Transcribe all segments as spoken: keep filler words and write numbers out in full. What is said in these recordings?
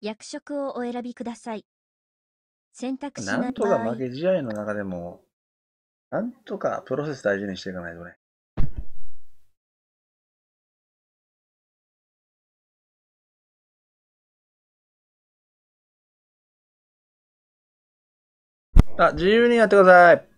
役職をお選びください。選択しなないんと場合、 か負け試合の中でも、なんとかプロセス大事にしていかないとね。あ、自由にやってください。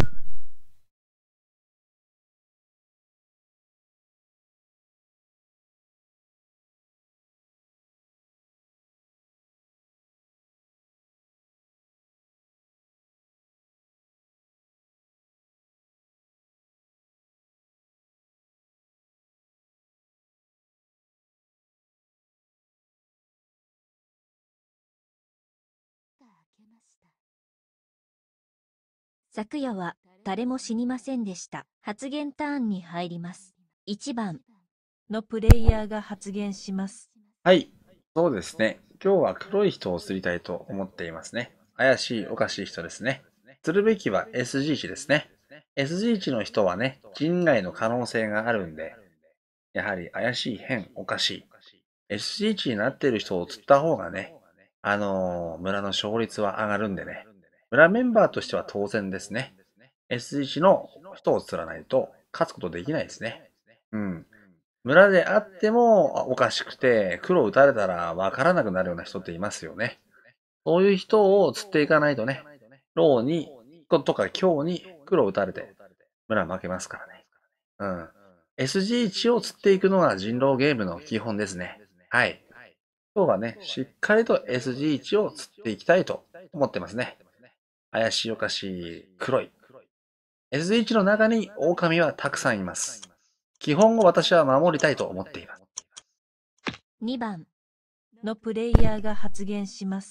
昨夜は誰も死にませんでした。発言ターンに入ります。いちばんのプレイヤーが発言します。 はい。そうですね。今日は黒い人を釣りたいと思っていますね。怪しい、おかしい人ですね。釣るべきは エスジー 値ですね。エスジー 値の人はね、人外の可能性があるんで、やはり怪しい、変、おかしい。エスジー 値になっている人を釣った方がね、あのー、村の勝率は上がるんでね。村メンバーとしては当然ですね。エスジー 値の人を釣らないと勝つことできないですね。うん。村であってもおかしくて、黒打たれたらわからなくなるような人っていますよね。そういう人を釣っていかないとね、ローに、とか強に黒打たれて、村負けますからね。うん。エスジー 値を釣っていくのが人狼ゲームの基本ですね。はい。今日はね、しっかりと エスジー 値を釣っていきたいと思ってますね。怪しいおかしい黒い。エスジー 値の中に狼はたくさんいます。基本を私は守りたいと思っています。 にばんのプレイヤーが発言します。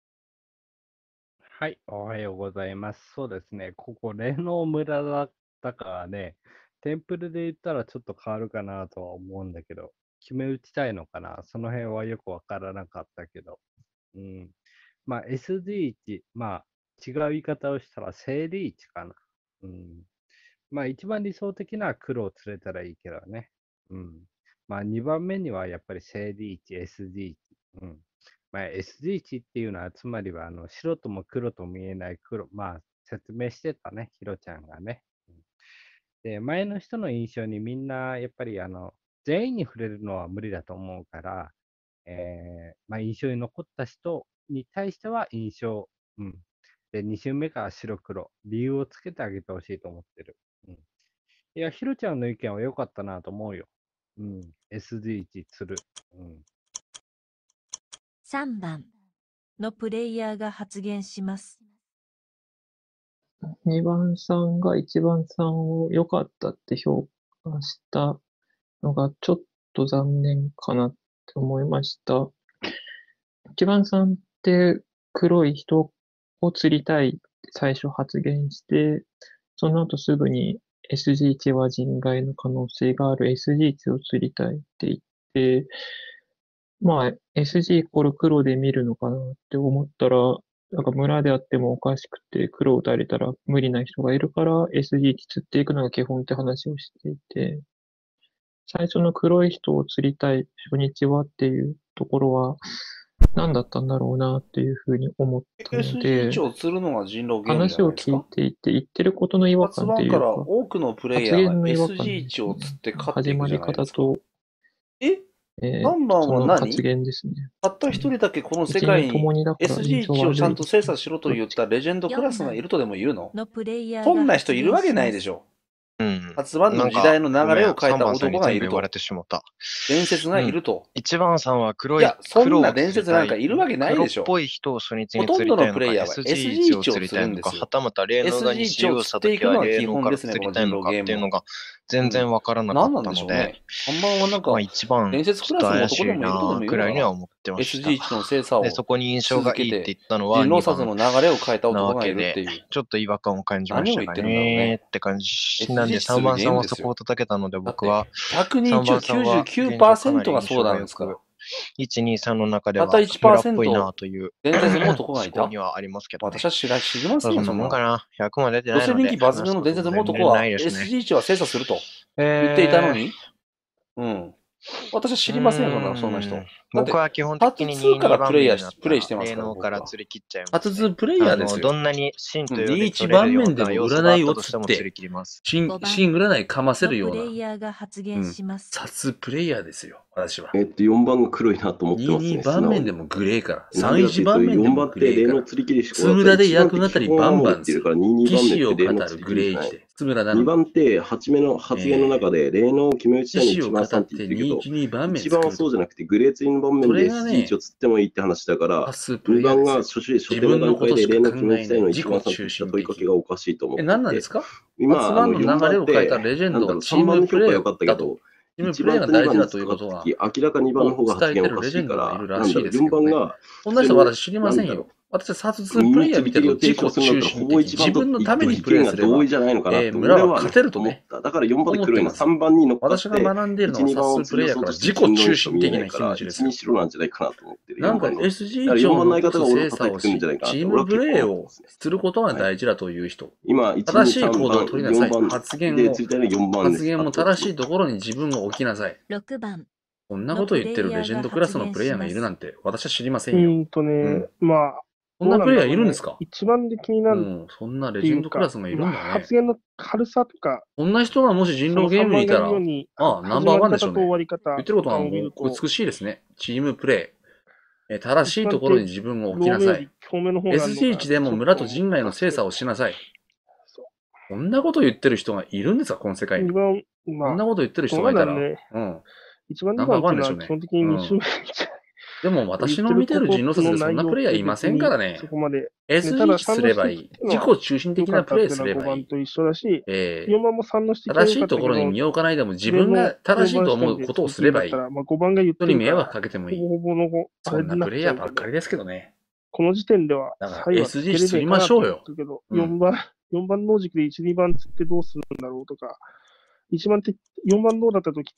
はい、おはようございます。そうですね、ここ、霊能村だったからね、テンプルで言ったらちょっと変わるかなとは思うんだけど、決め打ちたいのかな、その辺はよくわからなかったけど、うん。まあ、エスジー 値、まあ、違う言い方をしたら、整理値かな。うん。まあ、一番理想的なは黒を釣れたらいいけどね。うん。まあ、にばんめにはやっぱり整理値、エスジー 値。うん。まあ、エスジー 値っていうのは、つまりは、あの、白とも黒とも見えない黒、まあ、説明してたね、ヒロちゃんがね。うんで、前の人の印象にみんな、やっぱり、あの、全員に触れるのは無理だと思うから、えー、まあ、印象に残った人に対しては印象、うん。で、に週目から白黒、理由をつけてあげてほしいと思ってる。うん。いや、ヒロちゃんの意見は良かったなと思うよ。うん。エスジー 値する。うん。 さんばんのプレイヤーが発言します。 にばんさんがいちばんさんを良かったって評価したのがちょっと残念かなって思いました。いちばんさんって黒い人を釣りたいって最初発言して、その後すぐに エスジー 値は人外の可能性がある エスジー 値を釣りたいって言って、まあ エスジー イコール黒で見るのかなって思ったら、なんか村であってもおかしくて黒を打たれたら無理な人がいるから エスジー 値釣っていくのが基本って話をしていて、最初の黒い人を釣りたい初日はっていうところは何だったんだろうなっていうふうに思ったのエスジーで、 値を釣るのが人狼ゲームじゃ話を聞いないですか。 ていて言ってることの違和発版から感っていうか、 多くのプレイ発ヤーが言の違和感エスジー 値を釣って勝っていくじゃ始まりないですか。 方と、 ええーさんばんそは何の発言ですね。 たった一人だけこの世一界に人ともにだからエスジー印象値をちゃん悪いですね。 と精査しろと言ったレジェンドクラスがいるとでも言うののプレイヤーそんなが発人いるわけ言します。 ないでしょ。 うん。 発売の時代の流れを変えた男がいると言われ。てしもた。 伝説がいると。 一番さんは黒い、 いや、そん黒をな伝釣りた説なんかいるわけないでしょ。 黒っぽい人を初日にほとんど釣りたいのか、 のプレイヤーはエスジー 値を釣りたいのか、 エスジー 値を釣るんですよはたまた霊能が西洋さ時は霊能から釣りたいのかっていうのが全然わからなか何なんったので、 でしょうね。看板はなんかまあ、一番伝説クラスの怪しい男でもいるとでも言うなくらいにはな。 思ってまエスジーした。 値の精査をで、そこに印象がいいって言ったのは人狼にばん殺の流れを変えたなわけ男がいるってでいう。、 ちょっと違和感を感じましたか何を言ってるんだろうねねって感じなんで、さんばんさんはそこを叩けたので、僕はひゃくにん中きゅうじゅうきゅうパーセントがそうなんですから。 いち、に、さんの中ではたったいちパーセント村っぽいなという伝説の男がいた思考にはありますけど、ね。 私は知ら知りませんよ、 そんなもんかな。 な。ひゃくまで出てないので。 女性人気抜群の伝説の男は エスジー 値は精査すると言っていたのに、うん。 私は知りませんよ、そんな、そんな人。だって僕は基本的にパートツーからプレイヤーしにプレイしてますから霊能から釣り切っちゃいます、 パートツープレイヤーですよ。 あのどんなに真とよりリーチ取れるよう盤面でもな要素があ占いをったとしても釣って釣り切ります。 シン、 ごばんシン占いかませるようなのプレイ、ヤーが発言します。 殺プレイヤーですよ、私は。 えっと、よんばんが黒いなと思ってますね。 にじゅうにばん面でもグレーから。 なんでかさんじゅういちばん面でよんばんって霊もグレーから。 能釣り切りしか津村で役語りバンバンする。 からにじゅうにばんめ騎士を語って霊能るグレー釣り切りじゃない。 ジで。津村なにのに。 ばんって、初めの発言の中で、霊能を決め打ちたいの騎士を語っ一番さんってて言ってるけど、 にじゅうにばん面いちばんはそうじゃなくて、グレー釣りの盤面で エスジーいち を釣ってもいいって話だから多、数プレにばんイヤーですよ。 が初手初自手の分のことしか段階で霊能を考決め打えないちたいの一番自己さんって言った中心的問いかけがおかしいと思ってえ、 いて何なんです、か今、 発番の流れを変えたレジェンドがチームプレイ良かったけど、 チーム 1 プレイが番と2番に大事だということは、 明らかにばんの方が発言おかしいから、なんだろう、順番が、 こんな人私知りませんなんだろよ。私は殺人プレイヤー見てると自己中心的、自分のためにプレイすれば、 同意じゃないのかなってえー村は勝てると思っね。 た。だからよんばんで黒いのさんばんに乗っかって、 私が学んでいるのは殺人プレイヤーから自己中心的な気持ちですよいちに。しろなんじゃないかなと思ってる。 なんか エスジー チを残す精査をし、チームプレイをすることが大事だという人。 今、 正しい行動を取りなさい。発発言を、発言も正しいところに自分を置きなさい。 ろくばんこんなこと言ってるレジェンドクラスのプレイヤーがいるなんて、私は知りませんよ。 うんとね、 うんまあ、 こんなプレイヤーいるんですか？ 一番で気になるうん、そんなレジェンドクラスがいるんまあだね発。言の軽さとか、 こんな人がもし人狼ゲームにいたら、 そのさんばんが言うようにああナンバーワンでしょうね始まり方と終わり方言ってることはもを見るとう美しいですね。チームプレイ。えー正しいところに自分を置きなさい。 表面の方があるのエスがジーいち でも村と人外の精査をしなさい。こんなこと言ってる人がいるんですか、この世界に。 二番、まあ、 こんなこと言ってる人がいたら。 そうだねうん。 一番二番っていうのは基本的にに周目でも私の見てる人狼説でそんなプレイヤーいませんからねそ。こまで。 エスジーいち すればいい。自己中心的なプレイすればいい。 ごばんと一緒だし、 えーよんばんもさんの指摘が正しいところに身を置かないでも自分が正しいと思うことをすればいい。 まあ、ごばんが言って人に迷るから惑かけてもいい。 ほぼほぼのごそんなプレイヤーばっかりですけどね。 この時点では、 だから最後はエスジー 釣りましょうよけど、 うんよんばん、よんばんの軸でいち、にばん釣ってどうするんだろうとか、いちばんって、よんばんどうだった時って、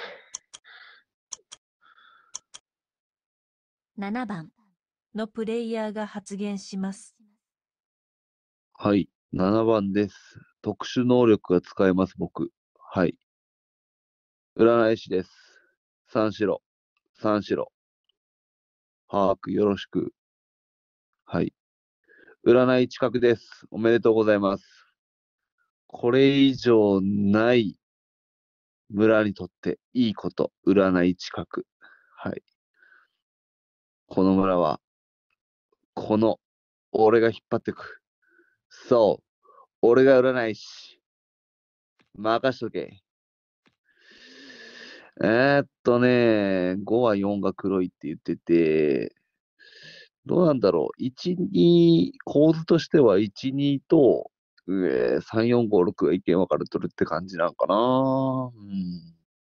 ななばんのプレイヤーが発言します。 はい。ななばんです。特殊能力が使えます、僕。はい。占い師です。三白。三白。把握よろしく。はい。占い近くです。おめでとうございます。これ以上ない村にとっていいこと。占い近く。はい。この村は、この、俺が引っ張ってく。そう。俺が占い師。任しとけ。えー、っとね、ごはよんが黒いって言ってて、どうなんだろう。いち、に、構図としてはいち、にと、えー、さん、よん、ご、ろくが意見分かれとるって感じなんかな。うん。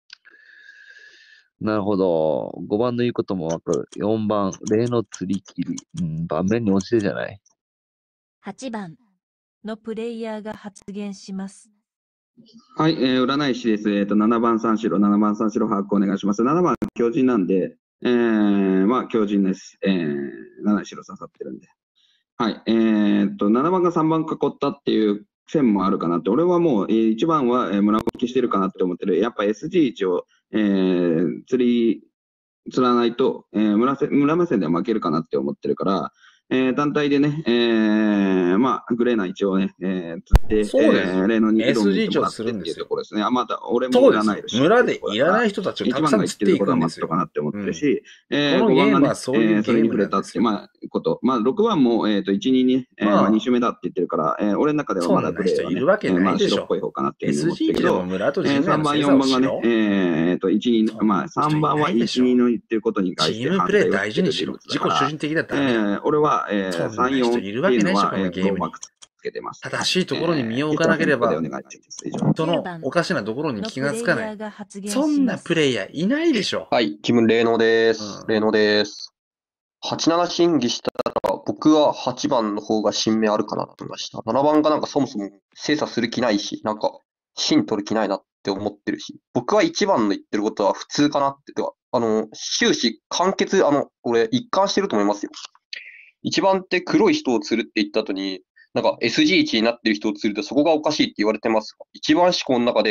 なるほど。ごばんの言うこともわかる。よんばん、例の釣り切り。うん、盤面に落ちてじゃない。 はちばんのプレイヤーが発言します。 はい、えー、占い師です。えっ、と、ななばん三白、ななばん三白把握お願いします。ななばん強靭なんで、えー、まあ強靭です。えー、なな白刺さってるんで。はい、えー、っと、ななばんがさんばん囲ったっていう線もあるかなって、俺はもう、えー、いちばんは、えー、村置きしてるかなって思ってる。やっぱ エスジーいち を、えー、釣り、釣らないと、えー、村せ村目線では負けるかなって思ってるから、えー、団体でね、えー、まあ、グレーな一応ね、えー、釣って、 そうですえー、例のにエスジーいち をってするんですよいうところですね。あ、また、俺もそうでいらないす。村でいらない人たちをたくさん釣っていくんですよ。 かなって思ってるし、えー、 このゲームはごばんがね、 そういうえーそれに触れたって、 ゲームなんですよまあ、こと。まあ、ろくばんも、えっ、と、いち、にに、えーまあまあ、に周目だって言ってるから、えー、俺の中ではまだグレーは、ね、 そんな人いるわけないでしょえーまあ、白っぽい方かなっていうふうに思ってるエスジーいちけど、 でも村とえー、 人外 3番、 の精査をよんばんがねしろ、。 えっ、と、いち、に、まあ、さんばんはいち、にの言ってることに対チしてームプレイ大事にしろ。自己中心的だったら、 えー、俺は、えー、 そんなさん、よんって人いるわけいうのは、 ないでしょこのえー、 ゲームに黒幕つけてます。 正しいところに身を置かなければえー、以上お願いします以上人のおかしなところにの気がつかない。 プレイヤーが発言します。 そんなプレイヤーいないでしょ。 はい、気分霊能ですうん。 霊能です。はち、なな審議したら、僕ははちばんの方が新名あるかなと思いました。ななばんがなんかそもそも精査する気ないし、なんか芯取る気ないなって思ってるし、僕はいちばんの言ってることは普通かなって、てかあの、終始完結、あの、俺一貫してると思いますよ。いちばんって黒い人を釣るって言った後に、なんか エスジーいち になってる人を釣るとそこがおかしいって言われてますが、いちばん思考の中で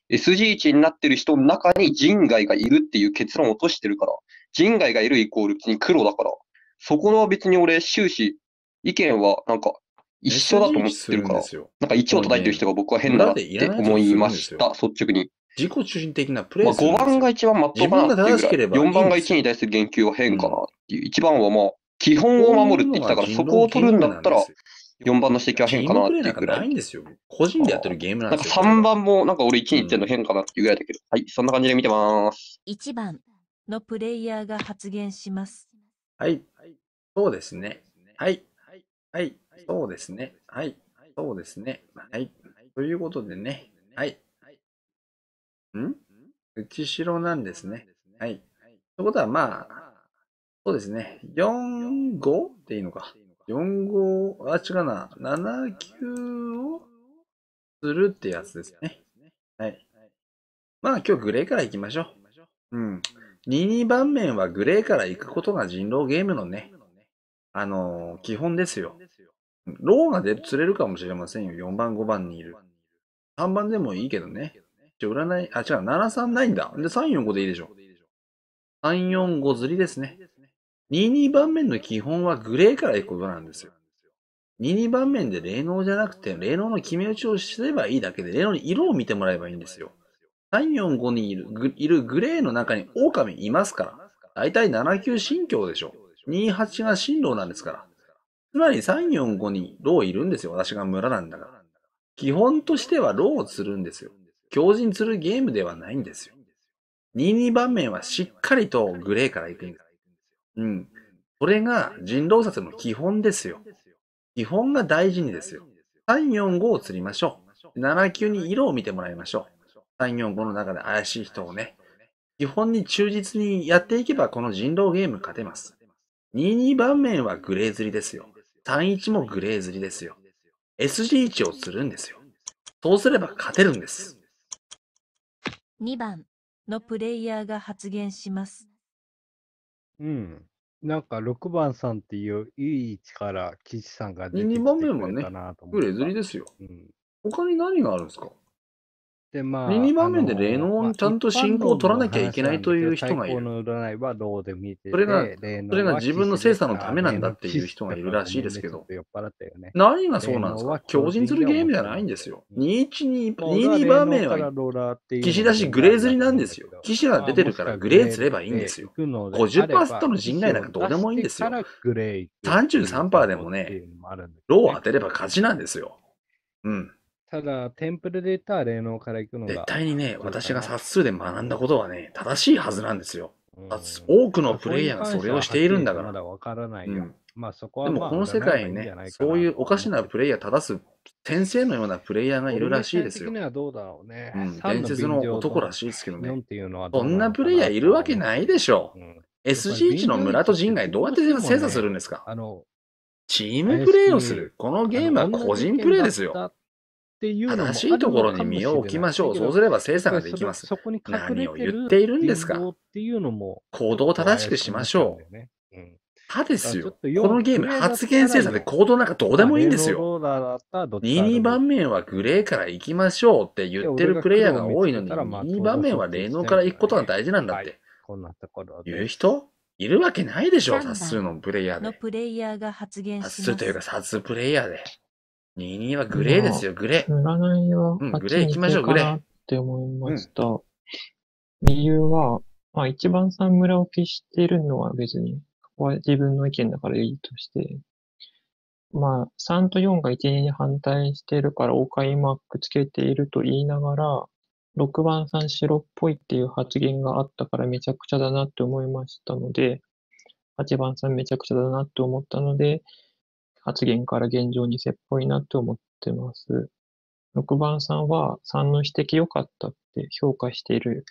エスジー 値になってる人の中に人外がいるっていう結論を落としてるから、人外がいるイコール別に黒だから、そこは別に俺終始意見はなんか一緒だと思ってるから、なんか一を叩いてる人が僕は変だなって思いました、率直に。 自己中心的なプレイまあ、ごばんが一番まっとうかなっていうぐらい、よんばんがいちに対する言及は変かなっていう、いちばんはまあ、基本を守るって言ってたから、そこを取るんだったら、よんばんの指摘は変かなっていうぐらい。 ないんですよ。個人でやってるゲームなんですよ。 なんかさんばんもなんか俺いちに言ってるの変かなっていうぐらいだけど、はい、そんな感じで見てまーす。 いちばんのプレイヤーが発言します。 はい。そうですね。はい。はい。そうですね。はい。そうですね。はい。ということでね。はい。ん内白なんですね。はい。ということはまあ、そうですね。よん、ごっていいのか。よん、ご、あ、違うな。なな、きゅうをするってやつですね。はい。まあ今日グレーから行きましょう。うん。に、にばん面はグレーから行くことが人狼ゲームのね、あのー、基本ですよ。ローが出釣れるかもしれませんよ。よんばん、ごばんにいる。さんばんでもいいけどね。じゃ占い、あ、違う、なな、さんないんだ。で、さん、よん、ごでいいでしょ。さん、よん、ご釣りですね。に、にばん面の基本はグレーから行くことなんですよ。に、にばん面で霊能じゃなくて、霊能の決め打ちをすればいいだけで、霊能の色を見てもらえばいいんですよ。さん、よん、ごにいる、いるグレーの中に狼いますから。だいたいなな、きゅう神教でしょ。に、はちが神道なんですから。つまりさん、よん、ごにローいるんですよ。私が村なんだから。基本としてはローを釣るんですよ。強靭釣るゲームではないんですよ。に、にばん面はしっかりとグレーから行くんです。うん。それが人狼殺の基本ですよ。基本が大事にですよ。さん、よん、ごを釣りましょう。なな、きゅうに色を見てもらいましょう。さん、よん、ごの中で怪しい人をね。基本に忠実にやっていけばこの人狼ゲーム勝てます。に、にばん面はグレー釣りですよ。さん、いちもグレー釣りですよ。エスジー 値を釣るんですよ。そうすれば勝てるんです。 にばんのプレイヤーが発言します。 うん。なんかろくばんさんっていういい位置から岸さんが出てに、 きにばんて面はねくれたなと、思っグレーた。 釣りですよ。 うん。 他に何があるんですか？ で、まに、にあ、あばん面で霊のーまあ、 能ちゃんと一般進行を取ら論のなきゃいけ話ないというなんだけど、最人がいる。 高の占いはローで見てそれが、 て、霊それが能は自分の騎士で、 精査のたあ、 めなん霊能だっていう騎士だ人がいるらからごめんね、 しいですけど。 ちょっと酔っ払ったよね。 何がそうなんですか？ 霊能は強靭する強靭でゲームじゃ面白い。 ないんですよ。 うん。 に、いち、に、 まあ、俺はに、に霊能番目はからローラーっていう騎士のがだしグレー全然ありだと釣りなんですよ。 思うんだけど、 騎士がまあ、 出てるもしくはグからグレーレー釣ればいいんでですよ。 行くのであれごじゅっパーセントば、 の騎士を人外なんかどうで出してもいいんですよ。 からグレー行くってさんじゅうさんパーセントでもいう方法っていね、 うのもあるんだけローどね。 当てれば勝ちなんですよ。うん。 ただ、テンプルで言ったら霊能から行くの絶が対にね、 普通私かな。 が冊数で学んだことはね、正しいはずなんですよ。 うん。 多くのプまあそれにレイヤーがそ関してははれをしてっきりといるんだから。 まだわからないよ。 うん。 まあそこでもはまあこの世占えばいいん界にね、 じゃないかそうなとはいうおかし思ってる。 なプレイヤー正す先生のようなプレイヤーがいる俺目らしいですよ。 線的にはどうだろうね。 うん。 さんの伝説の便乗の男らしいですけどね。 よんっていうのはそんどうなのなプレイヤーかないとはるわけない思ってる。 でしょ。 うん。やっぱりエスジー 値便乗位の村と置って人外どうやってどうしても精査するんね、 ですか？ あの、 チーム怪プレイしい、 をする。このゲあームはの、同個人プじ意見だっレイですよ。 たっていうの正しいもあるところにのかもし身を置きれない。 ましょう。 だけど、 そうすれば精査やっぱりそれ、 ができます。 そこに隠何をれてる言っているんですか？ 人道っていうのも、ち行動をょっと正しくし怪しくなっましょう。 ちゃうんだよね。うん。 はでだからちょすよ。 っとよん、 このゲームグレーだっ発たら言精査でよん。 行動なんかどうでまあ、 もいいん霊ですよ。 能ローラーだったらどっちに、 からでにもいいと。 番面はグレーから行きましょうって言で、 って俺がるプレイヤー黒を見が多いのに、 つけたら、まあ、 に、にちょう番面はどそっち霊能行きたいから行くことがからね。 大事なんだっはい。 て。 こんなところ言うで。 人いるわけないでしょ、 さんばん冊数のプレイヤーので。 プレイヤーが発言冊します。 数というか冊プレイヤーで。に、にはグレーでますよ、グレあ、 ー。 占いはうん、グ 8にレー行きましょう、グレー。 系かなって思いうん。 ました。理由は、まあ一番さん村を消しているのは別に、ここは自分の意見だからいいとして、まあさんとよんがいち、にに反対しているから狼マークつけていると言いながら、ろくばんさん白っぽいっていう発言があったからめちゃくちゃだなって思いましたので、はちばんさんめちゃくちゃだなって思ったので、発言から現状にせっぽいなって思ってます。ろくばんさんはさんの指摘良かったって評価している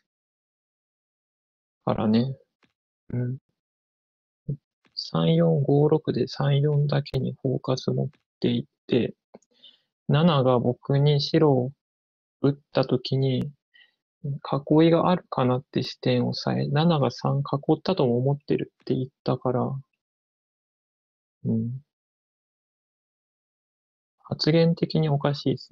からね。うん。さん、よん、ご、ろくでさん、よんだけにフォーカス持っていって、ななが僕に白を打ったときに、囲いがあるかなって視点をさえ、なながさん囲ったとも思ってるって言ったから、うん。発言的におかしいですね。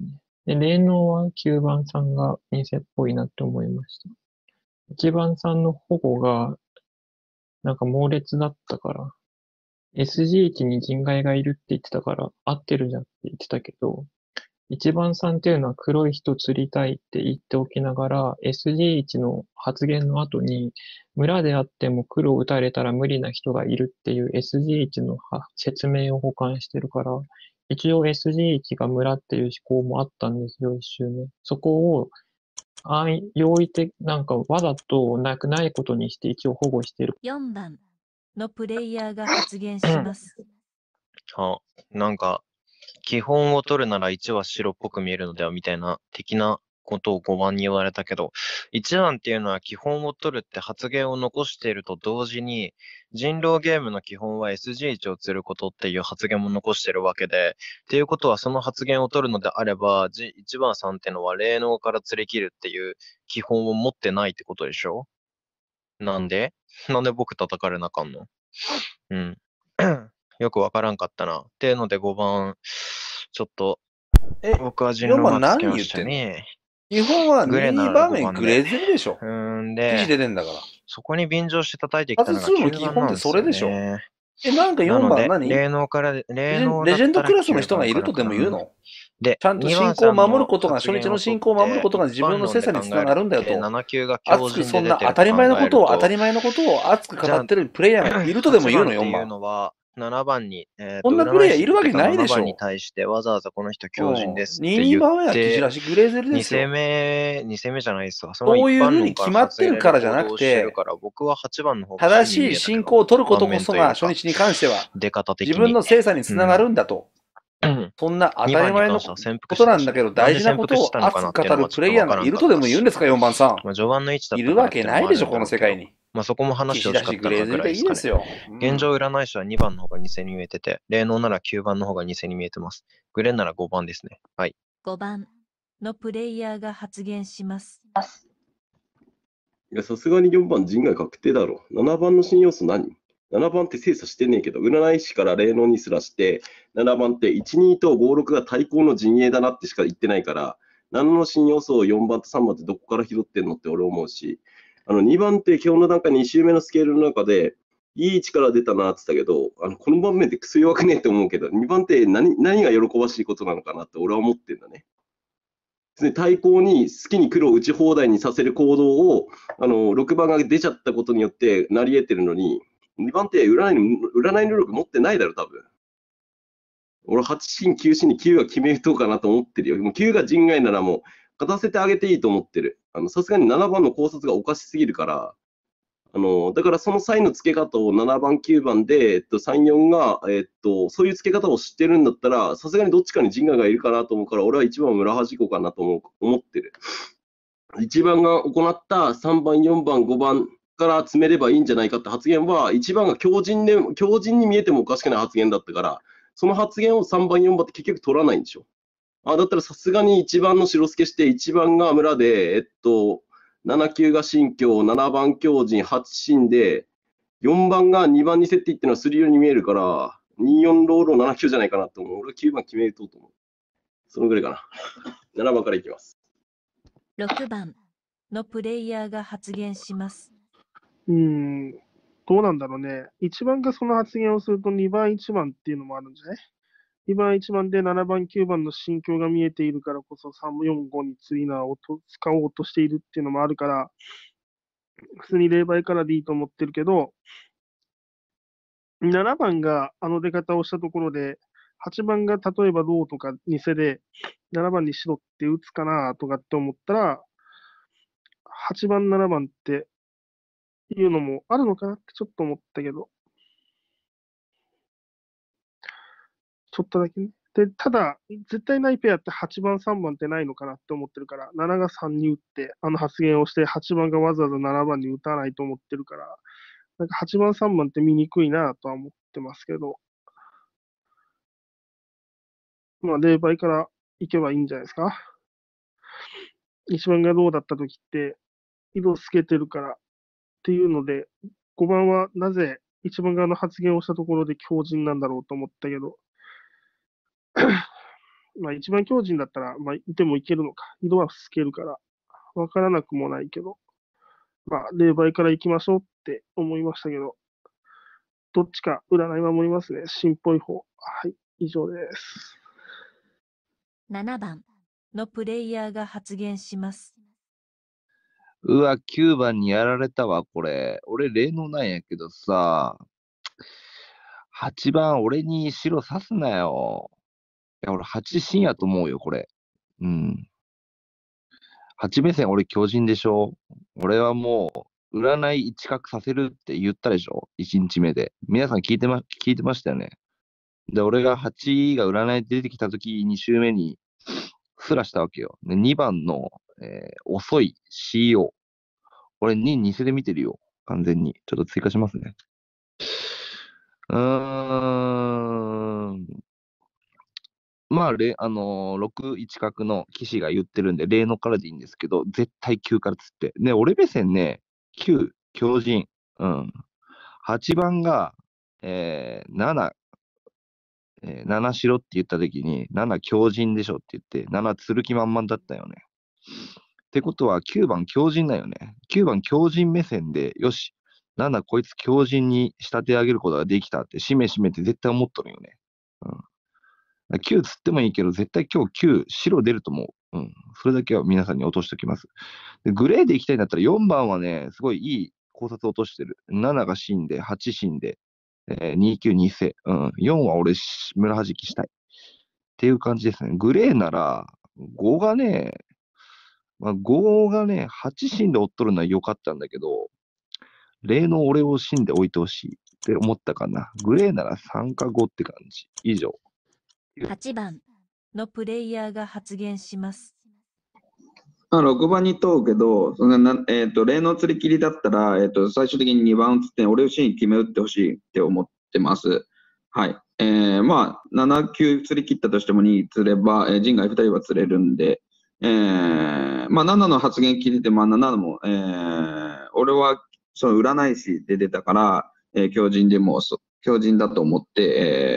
で、霊能はきゅうばんさんが偽っぽいなって思いました。いちばんさんの保護が、なんか猛烈だったから、エスジーいち に人外がいるって言ってたから、合ってるじゃんって言ってたけど、いちばんさんっていうのは黒い人釣りたいって言っておきながら、エスジーいち の発言の後に、村であっても黒を打たれたら無理な人がいるっていう エスジーいち の説明を保管してるから、一応 エスジーいち が村っていう思考もあったんですよ、一周目。そこを、あい、容易的、なんかわざとなくないことにして一応保護してる。 よんばんのプレイヤーが発言します。 あ、なんか、基本を取るならいちは白っぽく見えるのではみたいな的なことをごばんに言われたけど、いちばんっていうのは基本を取るって発言を残していると同時に、人狼ゲームの基本は エスジーいち を釣ることっていう発言も残してるわけで、っていうことはその発言を取るのであれば、いちばんさんってのは霊能から釣り切るっていう基本を持ってないってことでしょ？なんでなんで僕叩かれなあかんの？うん。よくわからんかったな。っていうのでごばん、ちょっと、 え、 僕は人よんばん狼がつけ何言っましてたんの？ ね。 基本はグレなにらごばん場面グレで。 ゼルでしょ。 うーん記事で、 出てんだから。 そこに便乗して叩いてきたのが外するのきゅう基本ってばんなんですよそれでしょ。 ね。 え、なんかな 4 ので、 番何？ 霊能から、 レ霊ジェンレジェンド能だったら9 クラスの人が番いるとでからかな。 も言うの？ で、 ちゃんとにばん信仰をさんの守ることが、 発初日の言を取っ信仰を守るて、 ことが一自分の精般論で考査につながえるってるんだよと。 なな級が熱強靭くそんなで出てると当たり前の考えることを、当たと、 り前のことを熱くじゃあ、 語ってるプレイヤーがいるとでも 8 言うの、 番って 4 いう番。 のは、ななばんに、えっそんと、 なプレイヤーい占い師出てたるわけないでななばんにしょ。 対してわざわざこの人強靭うん。 ですってに、2 言っ番目はキジて、 ラシグレーゼルでにすよ。 戦目、に戦目じゃないですわ。その一そういうふう般論からに決まって外れるるからじゃなく行動をしてるて、 から、僕ははちばんの方が正真に見しい信えたけどな。 仰を取るこ盤面とこそというか、 が初日に関しては、 出方的自分に。 の精査につながうん。 るんだと。そんな当にたり前のばんに関しては潜伏ことしてたしね。 なんだけど、 なんで潜大事なこと伏したのかを熱なっていうのはく語るプちょっとわからレイヤーがいんかったし。 るとでも言うんですか、よんばんさん。 まあ、序盤の位置だっいたからるわけなってのもあるいでしょ、このんだろうけど、 世界に。 まあそこも話してほしかキジラシったなぐグレーゼルでらいですかね。 いいですよ。うん。 現状占い師はにばんの方が偽に見えてて、霊能ならきゅうばんの方が偽に見えてます。グレンならごばんですね。はい。 ごばんのプレイヤーが発言します。 いや、さすがによんばん人外確定だろ。ななばんの新要素何？ なな 番って精査してねえけど、占い師から霊能にすらして、ななばんっていち、にとご、ろくが対抗の陣営だなってしか言ってないから、ななの新要素をよんばんとさんばんってどこから拾ってんのって俺思うし、あのにばんって基本の段階に周目のスケールの中で、いい位置から出たなって言ったけど、あのこの盤面ってクソ弱くねえって思うけど、にばんって何何が喜ばしいことなのかなって俺は思ってんだね。対抗に好きに黒を打ち放題にさせる行動をあのろくばんが出ちゃったことによって成り得てるのに、にばんって占いの占い能力持ってないだろ、多分。俺はち進、きゅう進にきゅうが決め打とうかなと思ってるよ。もうきゅうが人外ならもう勝たせてあげていいと思ってる。さすがにななばんの考察がおかしすぎるから、あのだからその際の付け方をななばん、きゅうばんで、えっと、さん、よんが、えっと、そういう付け方を知ってるんだったら、さすがにどっちかに人外がいるかなと思うから、俺はいちばん村橋子かなと思う思ってる。いちばんが行ったさんばん、よんばん、ごばんから詰めればいいんじゃないかって発言は、いちばんが強靭で、強靭に見えてもおかしくない発言だったから、その発言をさんばん、よんばんって結局取らないんでしょ。あだったらさすがにいちばんの白助して、いちばんが村で、えっと、なな級が新教、ななばん強靭、はち進で、よんばんがにばんに設定っていうのはするように見えるから、に、よんローローなな級じゃないかなと思う。俺はきゅうばん決めとうと思う。そのぐらいかな。ななばんからいきます。 ろくばんのプレイヤーが発言します。 うーん、どうなんだろうね。いちばんがその発言をするとにばん、いちばんっていうのもあるんじゃない？にばん、いちばんでななばん、きゅうばんの心境が見えているからこそさん、よん、ごにツイナーをと使おうとしているっていうのもあるから、普通に霊媒からでいいと思ってるけど、ななばんがあの出方をしたところで、はちばんが例えばローとか偽で、ななばんに白って打つかなとかって思ったら、はちばん、ななばんっていうのもあるのかなってちょっと思ったけど、ちょっとだけね。で、ただ、絶対ないペアってはちばん、さんばんってないのかなって思ってるから、なながさんに打って、あの発言をして、はちばんがわざわざななばんに打たないと思ってるから、なんかはちばん、さんばんって見にくいなとは思ってますけど、まあ、霊媒からいけばいいんじゃないですか。いちばんがローだったときって、色つけてるからっていうので、ごばんはなぜいちばん側の発言をしたところで強靭なんだろうと思ったけど、 まあ一番強靭だったら、まあいてもいけるのか。色は透けるから、わからなくもないけど、まあ霊媒から行きましょうって思いましたけど、どっちか占い守りますね。新っぽい方。はい、以上です。 ななばんのプレイヤーが発言します。 うわ、きゅうばんにやられたわ、これ。俺、霊能なんやけどさ、はちばん俺に白刺すなよ。いや、俺はち進やと思うよ、これ。うん。はち目線俺強靭でしょ。俺はもう、占い一角させるって言ったでしょ ?いち 日目で。皆さん聞いてま、聞いてましたよね。で、俺がはちが占い出てきたとき、に週目に、すらしたわけよ。で、にばんの、えー遅い シーイーオー。俺に偽で見てるよ。完全に。ちょっと追加しますね。うーん。まあ、れあのー、ろくいち角の騎士が言ってるんで、霊のからでいいんですけど、絶対きゅうからつって。ね、俺目線ね、きゅう、強靭。うん。はちばんが、えー、なな、えー、なな白って言った時に、なな強靭でしょって言って、ななつる気満々だったよね。ってことはきゅうばん強靭だよね。きゅうばん強靭目線で、よし、ななこいつ強靭に仕立て上げることができたって、しめしめって絶対思っとるよね。うん。きゅうつってもいいけど、絶対今日きゅう白出ると思う。うん。それだけは皆さんに落としておきます。でグレーで行きたいんだったらよんばんはね、すごいいい考察を落としてる。ななが死んで、はち死んで、えー、にきゅう偽。うん。よんは俺、村はじきしたい。っていう感じですね。グレーなら、ごがね、まあ、ごがね、はち死んで追っとるのは良かったんだけど、例の俺を死んで置いてほしいって思ったかな。グレーならさんかごって感じ。以上。 はちばんのプレイヤーが発言します。 まあ、ろくばんに問うけど、そのなえー、と例の釣り切りだったら、えー、と最終的ににばんつって、俺を死に決め打ってほしいって思ってます。はい。えー、まあ、なな、きゅう釣り切ったとしてもに釣れば、えー、人外ふたりは釣れるんで、えー、まあ、ななの発言聞いてて、まあ、ななも、えー、俺はその占い師で出たから、えー、強靭でもそ、強靭だと思って、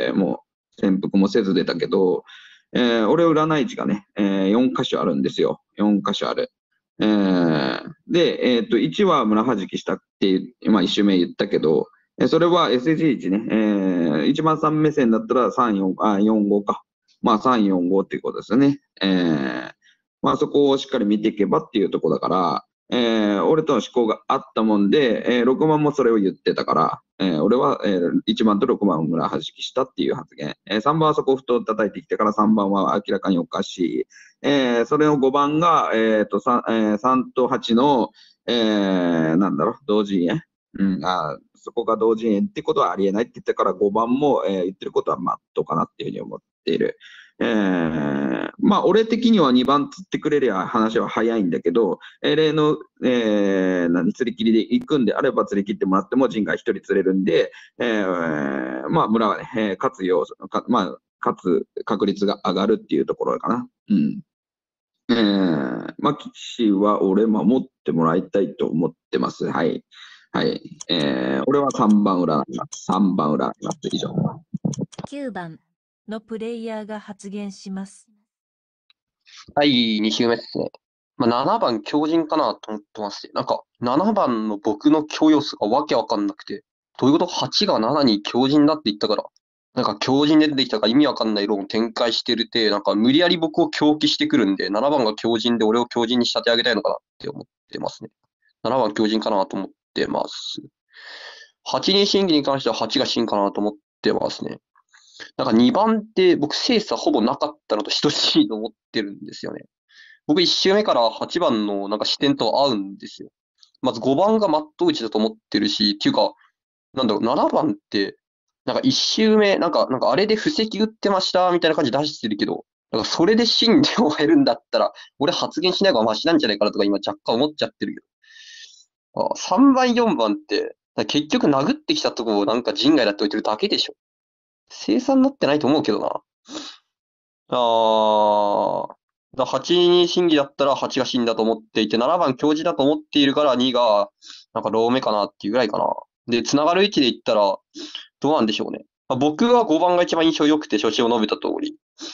えー、もう潜伏もせず出たけど、えー、俺占い師がね、えー、よん箇所あるんですよ。よん箇所ある。えー、で、えっ、と、いちは村はじきしたってまあ、いち周目言ったけど、えーそれは エスジーいち ね、えー、いちばんさん目線だったらさん、よん、あ、よん、ごか。まあ、さん、よん、ごっていうことですよね。えー、まあ、そこをしっかり見ていけばっていうところだから、えー、俺との思考があったもんで、えー、ろくばんもそれを言ってたから、えー、俺は、えー、いちばんとろくばんを村はじきしたっていう発言。えー、さんばんはそこをふと叩いてきてからさんばんは明らかにおかしい。えー、それのごばんが、えーと 3, えー、さんとはちの、えー、なんだろう、同陣営。うん、あそこが同陣営ってことはありえないって言ったからごばんも、えー、言ってることはまっとうかなっていうふうに思っている。えー、まあ、俺的にはにばん釣ってくれりゃ話は早いんだけど、えー、例の、えー、何、釣り切りで行くんであれば釣り切ってもらっても人が一人釣れるんで、えー、まあ、村はね、えー、勝つ要素、かまあ、勝つ確率が上がるっていうところかな。うん。えー、まあ、騎士は俺守ってもらいたいと思ってます。はい。はい。えー、俺はさんばん占います。さんばん占います。以上。 きゅうばんのプレイヤーが発言します。 はい、に周目ですね。まあ、ななばん強靭かなと思ってまして、なんか、ななばんの僕の強要素がわけわかんなくて、どういうこと ?はち がななに強靭だって言ったから、なんか強靭で出てきたから意味わかんない論を展開してるって、なんか無理やり僕を狂気してくるんで、ななばんが強靭で俺を強靭に仕立て上げたいのかなって思ってますね。ななばん強靭かなと思ってます。はちに審議に関してははちが真かなと思ってますね。なんかにばんって僕精査ほぼなかったのと等しいと思ってるんですよね。僕いち周目からはちばんのなんか視点と合うんですよ。まずごばんがマット打ちだと思ってるし、っていうか、なんだろう、ななばんって、なんかいち周目、なんか、なんかあれで布石打ってましたみたいな感じ出してるけど、なんかそれで死んで終えるんだったら、俺発言しない方がマシなんじゃないかなとか今若干思っちゃってるけど。あさんばん、よんばんって、結局殴ってきたとこをなんか人外だって置いてるだけでしょ。生産になってないと思うけどな。あー、だはちに審議だったらはちが死んだと思っていて、ななばん強靭だと思っているからにが、なんかロー目かなっていうぐらいかな。で、つながる位置で言ったら、どうなんでしょうね。まあ、僕はごばんが一番印象良くて、初心を述べた通り。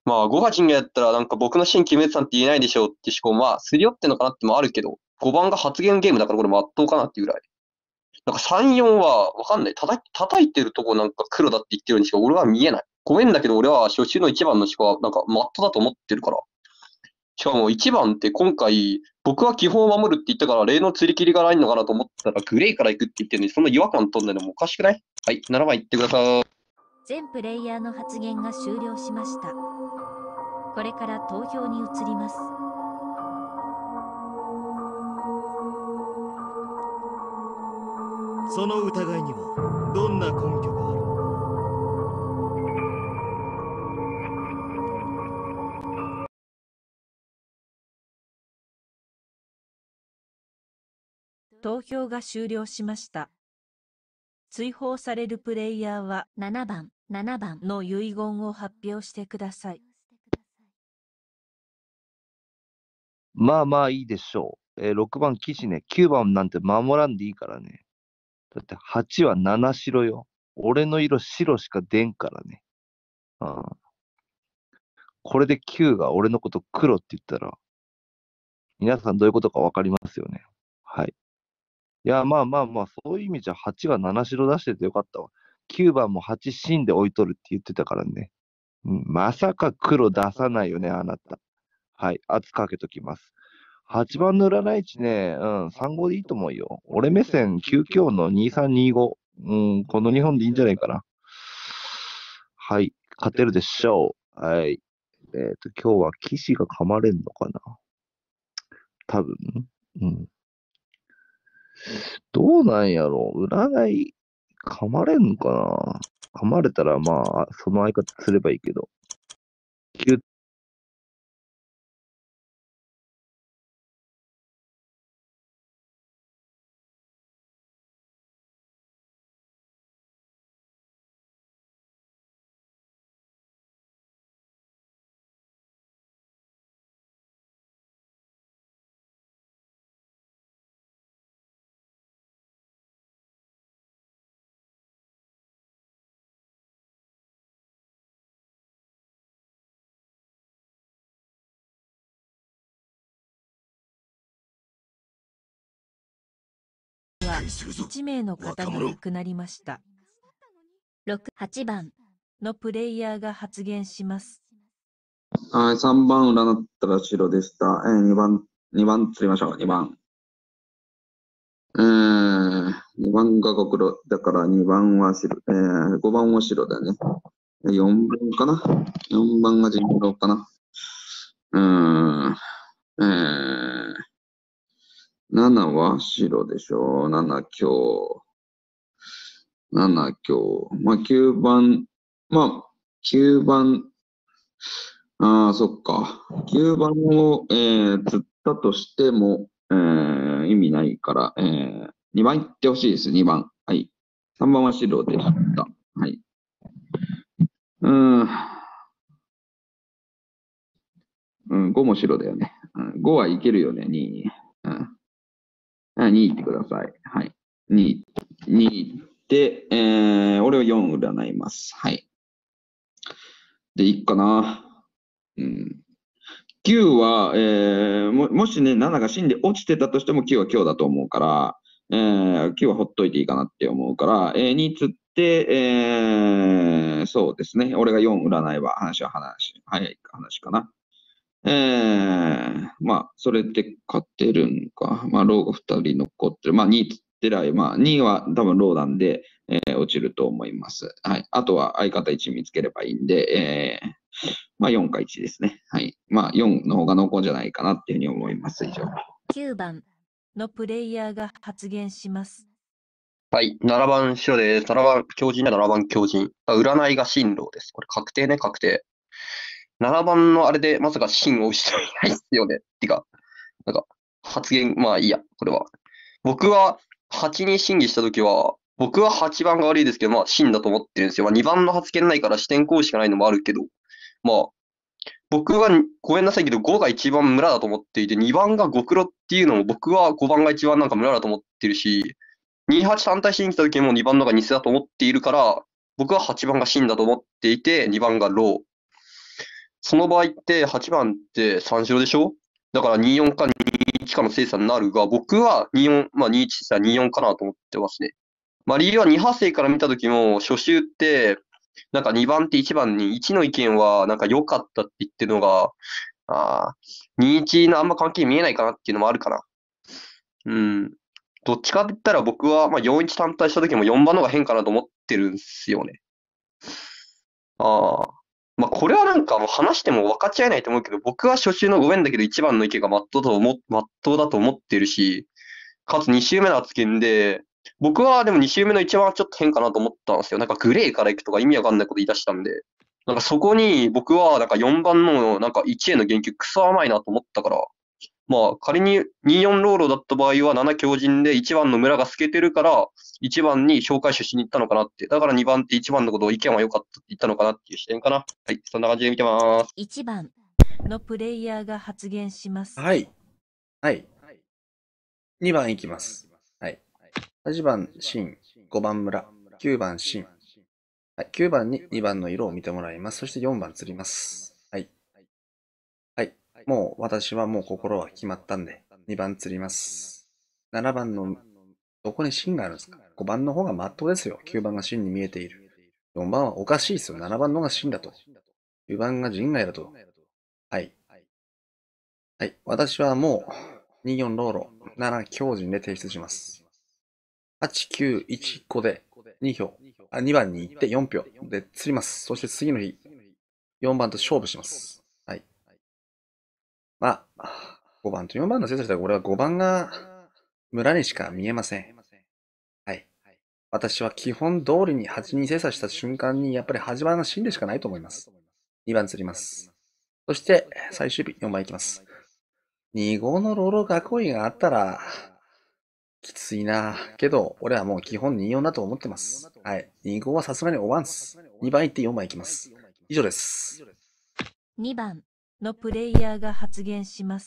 まあ、ごが陣がやったら、なんか僕のシーン決めてたって言えないでしょうって思考、まあ、すり寄ってんのかなってもあるけど、ごばんが発言ゲームだからこれまっとうかなっていうぐらい。なんかさん、よんはわかんない。叩き、叩いてるとこなんか黒だって言ってるようにしか俺は見えない。ごめんだけど俺は初週のいちばんの思考はなんかマットだと思ってるから。しかもいちばんって今回、僕は基本を守るって言ったから、例の釣り切りがないのかなと思ったら、グレーから行くって言ってるのに、そんな違和感飛んでるのもおかしくない？はい、ななばん行ってください。 全プレイヤーの発言が終了しました。これから投票に移ります。 その疑いにはどんな根拠がある？ 投票が終了しました。追放されるプレイヤーはななばん、ななばんの遺言を発表してください。 まあまあいいでしょう。えー、ろくばん騎士ね、きゅうばんなんて守らんでいいからね。だってはちはなな白よ。俺の色白しか出んからね。ああ、これできゅうが俺のこと黒って言ったら、皆さんどういうことかわかりますよね。はい。いや、まあまあまあ、そういう意味じゃはちはなな白出しててよかったわ。きゅうばんもはち芯で置いとるって言ってたからね。うん、まさか黒出さないよね、あなた。はい、圧かけときます。はちばんの占い値ね、うん、さんごでいいと思うよ。俺目線きゅう強のにさんにご。うん、このにほんでいいんじゃないかな。はい、勝てるでしょう。はい。えっと、今日は騎士が噛まれんのかな。多分。うん。どうなんやろう。占い、噛まれんのかな。噛まれたら、まあ、その相方すればいいけど。きゅうはいち名の方が亡くなりました。ろく、はちばんのプレイヤーが発言します。 はい、さんばん占ったら白でした。えー、にばん、にばん釣りましょう、にばん。えー、にばんがご黒だからにばんは白、えー、ごばんは白だね。よんばんかな ?よん 番が人狼かな。うーん、えー、ななは白でしょう。なな強。なな強。まあ、きゅうばん、まあ、きゅうばん、ああ、そっか。きゅうばんを、えー、釣ったとしても、えー、意味ないから、えー、にばんいってほしいです、にばん。はい。さんばんは白でした。はい。うーん。うん、ごも白だよね。うん、ごはいけるよね、に。うん。あ、にいってください。はい。に、にいって、えー、俺はよん占います。はい。で、いいかな。うん。きゅうは、えー、も、もしね、ななが死んで落ちてたとしてもきゅうは強だと思うから、えー、きゅうはほっといていいかなって思うから、えー、に釣って、えー、そうですね。俺がよん占えば話は話、早い話かな。えー、まあ、それで勝てるんか。まあ、ローがふたり残ってる。まあ、に釣ってない。まあ、には多分ローなんで、えー、落ちると思います。はい。あとは相方いち見つければいいんで、えー、まあ、よんかいちですね。はい。まあ、よんの方が濃厚じゃないかなっていうふうに思います。以上。 きゅうばんのプレイヤーが発言します。 はい、ななばん白です。ななばん強靭だ、ななばん強靭。あ、占いが進路です。これ確定ね、確定。ななばんのあれでまさか芯をしてないっすよね。てか、なんか、発言、まあいいや、これは。僕ははちに審議したときは、僕ははちばんが悪いですけど、まあ芯だと思ってるんですよ。まあにばんの発言ないから視点こうしかないのもあるけど、まあ、僕はごめんなさいけどごが一番村だと思っていて、にばんがご黒っていうのも僕はごばんが一番なんか村だと思ってるし、にはち単体審議した時もにばんのが偽だと思っているから、僕ははちばんが真だと思っていて、にばんがロー。 その場合ってはちばんってさん白でしょ？だからにじゅうよんかにじゅういちかの精査になるが、僕はにじゅうよん、まあにじゅういちはにじゅうよんかなと思ってますね。まあ理由はに派生から見たときも、初週って、なんかにばん手いちばんにいちの意見はなんか良かったって言ってるのが、ああ、にじゅういちのあんま関係見えないかなっていうのもあるかな。うん。どっちかって言ったら僕は、まあよんいち単体したときもよんばんの方が変かなと思ってるんですよね。ああ。まあこれはなんかもう話しても分かっちゃえないと思うけど、僕は初週のごめんだけどいちばんの意見がまっとうだと思っ、まっとうだと思ってるし、かつに週目の発言で、僕はでもに週目のいちばんはちょっと変かなと思ったんですよ。なんかグレーから行くとか意味わかんないこと言い出したんで。なんかそこに僕はなんかよんばんのなんかいちへの言及クソ甘いなと思ったから、まあ仮ににじゅうよんローロだった場合はなな強靭でいちばんの村が透けてるから、いちばんに紹介手しに行ったのかなって。だからにばんっていちばんのことを意見は良かったって言ったのかなっていう視点かな。はい、そんな感じで見てます。 いちばんのプレイヤーが発言します。 はい。はい。にばんいきます。はい。はちばん、シン。ごばん、村。きゅうばん、シン。はい。きゅうばんににばんの色を見てもらいます。そしてよんばん釣ります。はい。はい。もう私はもう心は決まったんで、にばん釣ります。ななばんの、どこにシンがあるんですか？ ご 番の方がマットですよ。きゅうばんがシンに見えている。よんばんはおかしいですよ。ななばんの方がシンだと。きゅうばんが人外だと。はい。はい。私はもう、にじゅうよんローロ、なな強靭で提出します。はち、きゅう、いち、ごでに票。あ、にばんに行ってよん票で釣ります。そして次の日、よんばんと勝負します。はい。まあ、ごばんとよんばんの精査したら、俺はごばんが村にしか見えません。はい。私は基本通りにはちに精査した瞬間に、やっぱりはちばんが死んでしかないと思います。にばん釣ります。そして、最終日よんばん行きます。に号のローロ囲いがあったら、きついな。けど、俺はもう基本にじゅうよんだと思ってます。はい。に号はさすがにおわんす。にばん行ってよんばん行きます。以上です。 にばんのプレイヤーが発言します。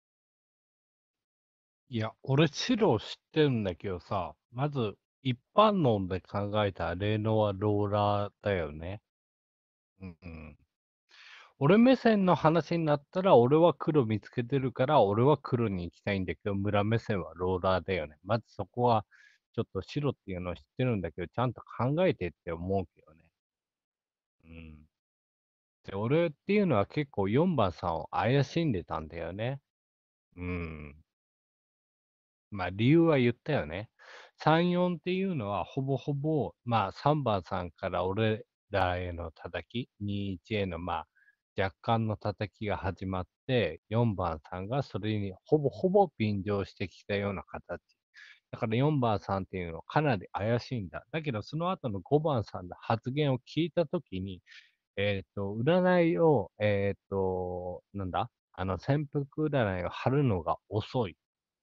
いや、俺白知ってるんだけどさ、まず一般論で考えたらレノはローラーだよね。うんうん。俺目線の話になったら、俺は黒見つけてるから、俺は黒に行きたいんだけど、村目線はローラーだよね。まずそこは、ちょっと白っていうのを知ってるんだけど、ちゃんと考えてって思うけどね。うん。で、俺っていうのは結構よんばんさんを怪しんでたんだよね。うん。まあ理由は言ったよね。さん、よんっていうのはほぼほぼ、まあさんばんさんから俺らへの叩き、に、いちへのまあ若干の叩きが始まって、よんばんさんがそれにほぼほぼ便乗してきたような形。だからよんばんさんっていうのはかなり怪しいんだ。だけどその後のごばんさんの発言を聞いたときに、えっと、占いを、えっと、なんだあの潜伏占いを貼るのが遅い。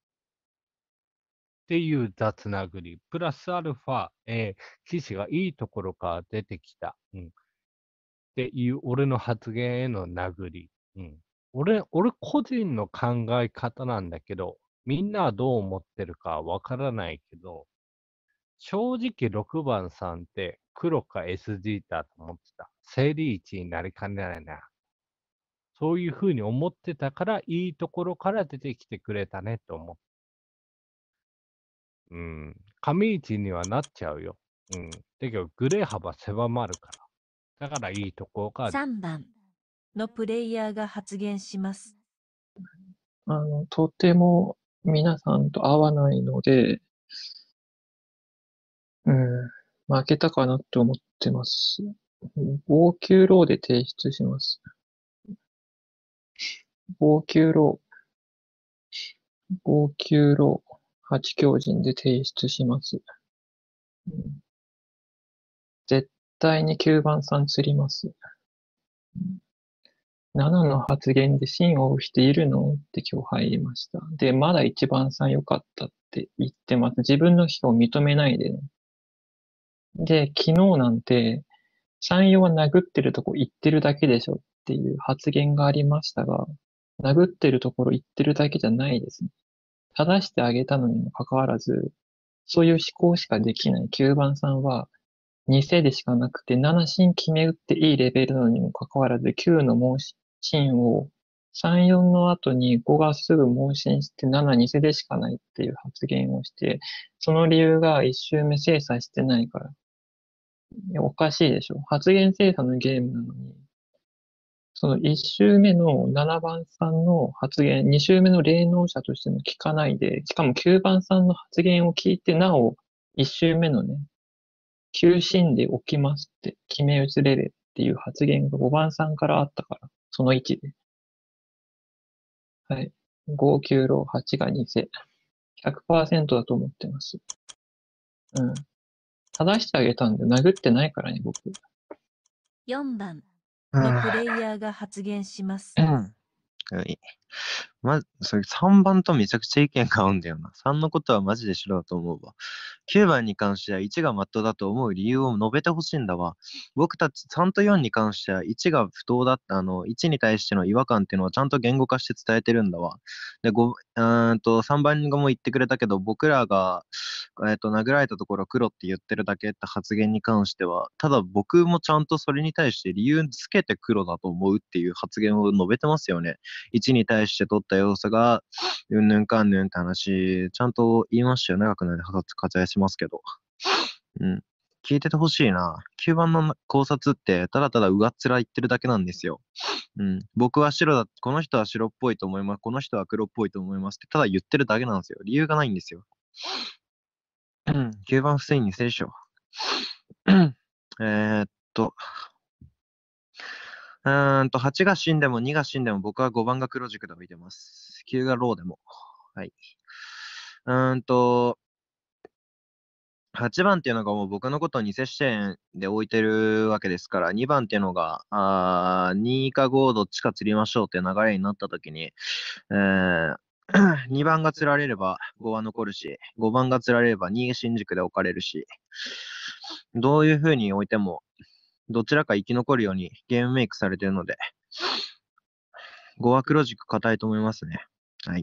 っていう雑殴り。プラスアルファ、えー、騎士がいいところから出てきた。うん。っていう俺の発言への殴り。うん。俺、俺個人の考え方なんだけど、みんなはどう思ってるかわからないけど、正直ろくばんさんって黒か エスジー だと思ってた。整理位置になりかねないな。そういうふうに思ってたから、いいところから出てきてくれたねと思って。うん。上位置にはなっちゃうよ。うん。だけど、グレー幅狭まるから。だからいいところが。 さんばんのプレイヤーが発言します。 あの、とても皆さんと合わないので、うん、負けたかなって思ってます。ごきゅうローで提出します。ごきゅうロー、ごきゅうロー、はち強靭で提出します。うん、絶対にきゅうばんさん釣ります。ななの発言で芯をしているのって今日入りました。で、まだいちばんさん良かったって言ってます。自分の人を認めないでね。で、昨日なんて、さん、よんは殴ってるとこ言ってるだけでしょっていう発言がありましたが、殴ってるところ言ってるだけじゃないですね。正してあげたのにもかかわらず、そういう思考しかできないきゅうばんさんは、 に世でしかなくて、なな進決め打っていいレベルなのにもかかわらず、きゅうの盲進をさん、よんの後にごがすぐ盲進してなな、に世でしかないっていう発言をして、その理由がいち周目精査してないから。いや、おかしいでしょ。発言精査のゲームなのに、そのいち周目のななばんさんの発言、に周目の霊能者としても聞かないで、しかもきゅうばんさんの発言を聞いて、なおいち周目のね、きゅう進で起きますって決め打つレベルっていう発言がごばんさんからあったから、その位置で。はい。ご、きゅう、ろ、はちがに世。ひゃくパーセント だと思ってます。うん。正してあげたんで、殴ってないからね、僕。 よんばんのプレイヤーが発言します。 はい。ま、それさんばんとめちゃくちゃ意見が合うんだよな。さんのことはマジで白だと思うわ。きゅうばんに関してはいちがまっとうだと思う理由を述べてほしいんだわ。僕たちさんとよんに関してはいちが不当だった、あの、いちに対しての違和感っていうのをちゃんと言語化して伝えてるんだわ。で、ご、うーんと、さんばんがも言ってくれたけど、僕らが、えっと、殴られたところ黒って言ってるだけって発言に関しては、ただ僕もちゃんとそれに対して理由つけて黒だと思うっていう発言を述べてますよね。いちに対して取った要素が、うんぬんかんぬんって話、ちゃんと言いましたよ。長くなるで割愛しますけど。うん。聞いててほしいな。きゅうばんの考察って、ただただ上っ面言ってるだけなんですよ。うん。僕は白だ、この人は白っぽいと思います。この人は黒っぽいと思いますって、ただ言ってるだけなんですよ。理由がないんですよ。うん。きゅうばん不正にせでしょ。えーっと。うーんと、はちが死んでもにが死んでも僕はごばんが黒軸で置いてます。きゅうがローでも。はい。うーんと、はちばんっていうのがもう僕のことを偽視点で置いてるわけですから、にばんっていうのが、あーにかごどっちか釣りましょうって流れになったときに、えー、にばんが釣られればごは残るし、ごばんが釣られればに新宿で置かれるし、どういう風に置いても、どちらか生き残るようにゲームメイクされてるので、ごは黒軸硬いと思いますね。はい。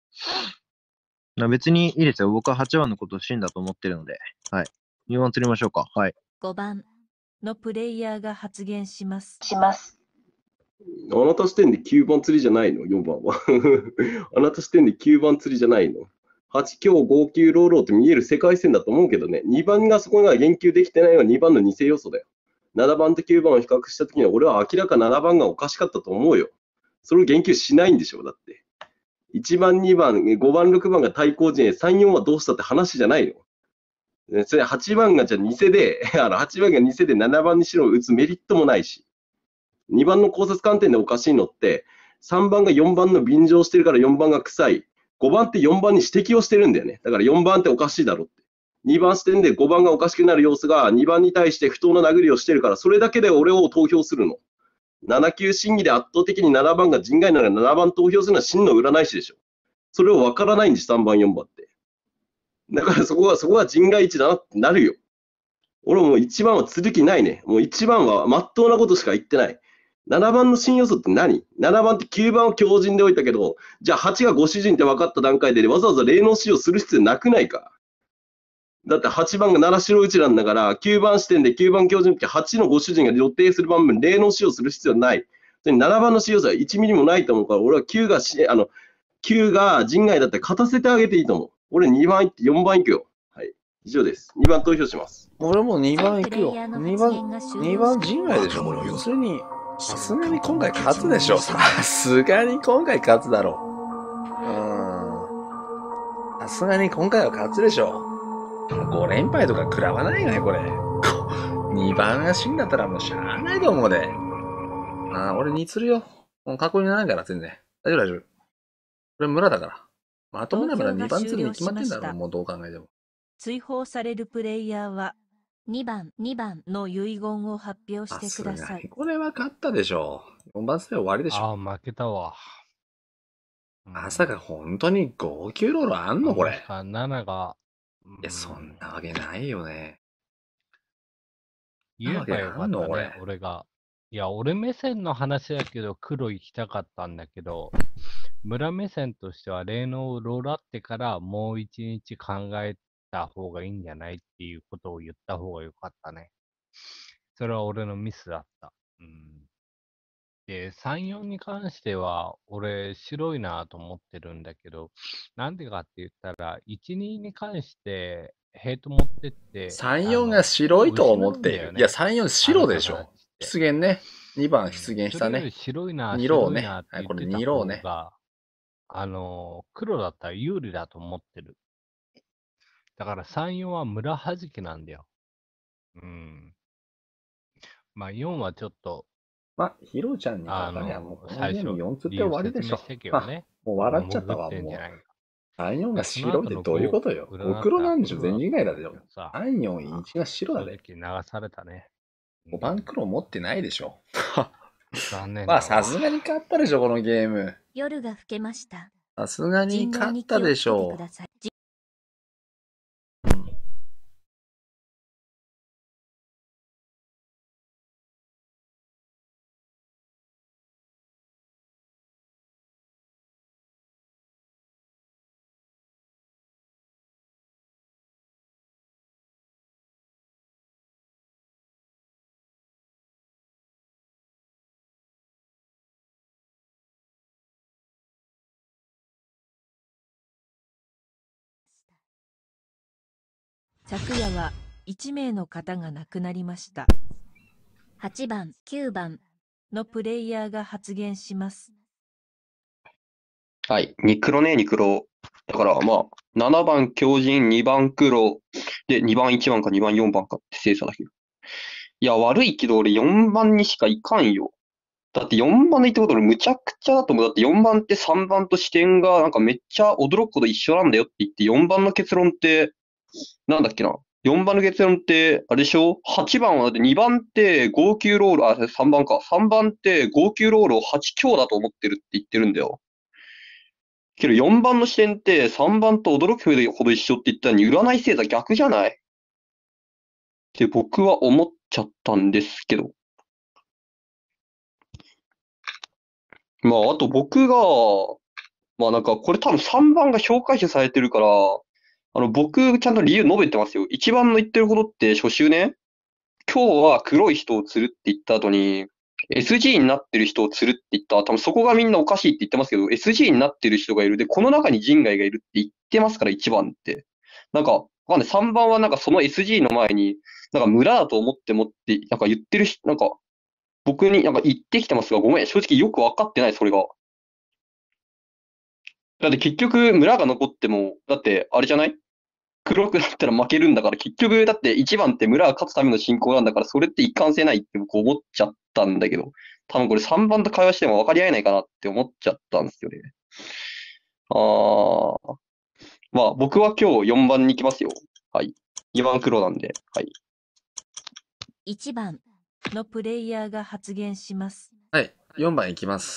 別にいいですよ。僕ははちばんのことを死んだと思ってるので、はい。にばん釣りましょうか。はい。 ごばんのプレイヤーが発言します。 します。あなた視点できゅうばん釣りじゃないの ?よん 番は。あなた視点できゅうばん釣りじゃないの ?はち、今日ご、きゅう、ローローって見える世界線だと思うけどね。にばんがそこが言及できてないのはにばんの偽要素だよ。ななばんときゅうばんを比較したときには俺は明らかななばんがおかしかったと思うよ。それを言及しないんでしょう、だって。いちばん、にばん、ごばん、ろくばんが対抗陣営、さん、よんはどうしたって話じゃないの。それはちばんがじゃあ偽で、あのはちばんが偽でななばんに白を打つメリットもないし。にばんの考察観点でおかしいのって、さんばんがよんばんの便乗してるからよんばんが臭い。ごばんってよんばんに指摘をしてるんだよね。だからよんばんっておかしいだろって。にばん視点でごばんがおかしくなる様子がにばんに対して不当な殴りをしてるから、それだけで俺を投票するの。なな級審議で圧倒的にななばんが人外ならななばん投票するのは真の占い師でしょ。それを分からないんです、さんばん、よんばんって。だからそこは、そこは人外一だなってなるよ。俺もういちばんは釣る気ないね。もういちばんは真っ当なことしか言ってない。ななばんの新要素って何 ?なな 番ってきゅうばんを強靭で置いたけど、じゃあはちがご主人って分かった段階でわざわざ霊能使用する必要なくないか。だってはちばんがなな白打ちなんだから、きゅうばん視点できゅうばん強靭ってはちのご主人が予定する番分、霊能使用する必要ない。ななばんの使用素はいちミリもないと思うから、俺はきゅうがし、あの、きゅうが人外だって勝たせてあげていいと思う。俺にばん行ってよんばん行くよ。はい。以上です。にばん投票します。 俺もにばん行くよ。にばん、にばん人外でしょ。普通に。さすがに今回勝つでしょ。さすがに今回勝つだろう。うーん。さすがに今回は勝つでしょ。ご連敗とか食らわないよね、これ。にばんが死んだったらもうしゃあないと思うで。ああ、俺に釣るよ。もう過去にならないから全然。大丈夫大丈夫。これ村だから。まともな村にばん釣りに決まってんだろ、もうどう考えても。 追放されるプレイヤーは、にばん、にばんの遺言を発表してください。 これは勝ったでしょ。よんばん戦終わりでしょ。 ああ、負けたわ。 まさか本当にごきゅうロールあんのこれ。 ななが。 いや、そんなわけないよね。 言えばよかったね、俺が。いや、俺目線の話だけど、黒行きたかったんだけど、村目線としては、霊能をロールあってからもう一日考えた方がいいんじゃないっていうことを言った方がよかったね。 それは俺のミスだった。うん、で、さん、よんに関しては、俺、白いなと思ってるんだけど、なんでかって言ったら、いち、にに関して、ヘイト持ってって、 さん、よんが白いと思っている。いや、さん、よん白でしょ。出現ね。にばん出現したね。 白いな、 にローね。 白いなってはい、これ言ってたにローね。 方が、あの、黒だったら有利だと思ってる。だからさん、よんは村はじきなんだよ。うん。まあよんはちょっと、 まあ、ヒロちゃんに勝たりゃもうこのゲームよんつって終わりでしょ。ね、もう笑っちゃったわ、もう。さん、よんが白ってどういうことよ。ご黒なんでしょ、全人外だよ。さん、よん、いちが白だで。 流されたね。 ごばん黒持ってないでしょ。 残念。 まあ、さすがに勝ったでしょ、このゲーム。 夜が更けました。 さすがに勝ったでしょう。 昨夜はいち名の方が亡くなりました。はちばん、きゅうばんのプレイヤーが発言します。 はい。に黒ね、に黒。だからまあ、ななばん狂人、にばん黒。で、にばんいちばんかにばんよんばんかって精査だけど。いや、悪いけど俺よんばんにしかいかんよ。だってよんばんの言ってこと俺むちゃくちゃだと思う。だってよんばんってさんばんと視点がなんかめっちゃ驚くこと一緒なんだよって言って、よんばんの結論って、なんだっけな。よんばんの結論って、あれでしょ ?はち 番はだってにばんって号泣ロール、あ、さんばんか。さんばんって号泣ロールをはち強だと思ってるって言ってるんだよ。けどよんばんの視点ってさんばんと驚くほど一緒って言ったのに占い星座逆じゃないって僕は思っちゃったんですけど。まあ、あと僕が、まあなんかこれ多分さんばんが評価視されてるから、あの僕ちゃんと理由述べてますよ。いちばんの言ってることって初週ね、今日は黒い人を釣るって言った後に、エスジー になってる人を釣るって言ったら、多分そこがみんなおかしいって言ってますけど、エスジー になってる人がいる。で、この中に人外がいるって言ってますから、いちばんって。なんか、わかんない。さんばんはなんかその エスジー の前に、なんか村だと思ってもって、なんか言ってる人、なんか、僕になんか言ってきてますが、ごめん。正直よくわかってない、それが。だって結局、村が残っても、だって、あれじゃない黒くなったら負けるんだから、結局、だっていちばんって村が勝つための進行なんだから、それって一貫性ないって僕思っちゃったんだけど、多分これさんばんと会話しても分かり合えないかなって思っちゃったんですよね。あー。まあ、僕は今日よんばんに行きますよ。はい。にばん黒なんで、はい。 いちばんのプレイヤーが発言します。 はい。よんばんいきます。